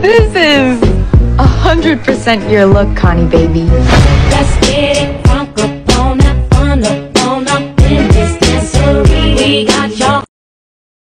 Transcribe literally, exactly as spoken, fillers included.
This is a hundred percent your look, Connie baby. Let's get it.